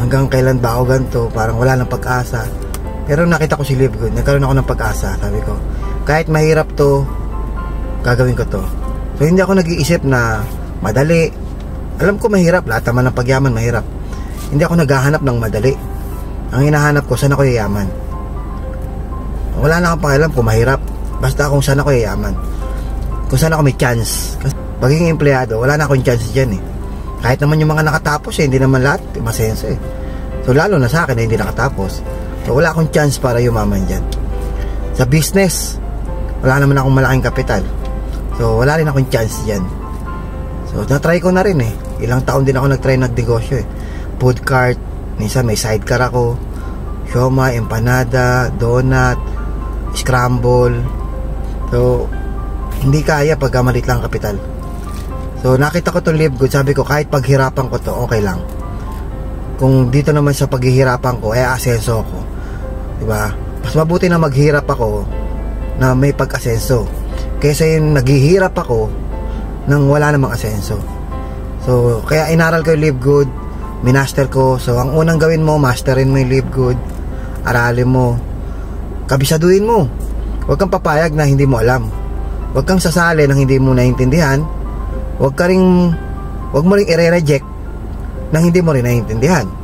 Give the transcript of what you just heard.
hanggang kailan ba ako ganito, parang wala nang pag-asa. Pero nakita ko si Live Good, nagkaroon ako ng pag-asa. Sabi ko, kahit mahirap to, gagawin ko to. So hindi ako nag-iisip na madali. Alam ko mahirap, lahat naman ng pagyaman mahirap. Hindi ako naghahanap ng madali. Ang hinahanap ko, saan ako yayaman. Wala na akong pakialam kung mahirap, basta kung saan ako yayaman, kung saan ako may chance. Kasi pagiging empleyado, wala na akong chance dyan eh. Kahit naman yung mga nakatapos hindi naman lahat masenso eh. So lalo na sa akin hindi nakatapos. So wala akong chance para yumaman dyan. Sa business, wala naman akong malaking kapital. So wala rin akong chance dyan. So na-try ko na rin eh. Ilang taon din ako nag-try nagnegosyo eh. Food cart, minsan may sidecar ako, siomai, empanada, donut, scramble. So hindi kaya pagka maliit lang kapital. So nakita ko itong Live Good, sabi ko kahit paghirapan ko to, okay lang. Kung dito naman sa paghihirapan ko, asenso ko, diba? Mas mabuti na maghirap ako na may pag-asenso kaysa yung naghihirap ako nang wala namang asenso. So kaya inaral ko yung Live Good, minaster ko. So ang unang gawin mo, masterin mo yung Live Good, aralin mo, kabisaduhin mo. Huwag kang papayag na hindi mo alam. Huwag kang sasali nang hindi mo naiintindihan. Huwag mo ring i-reject nang hindi mo rin naiintindihan.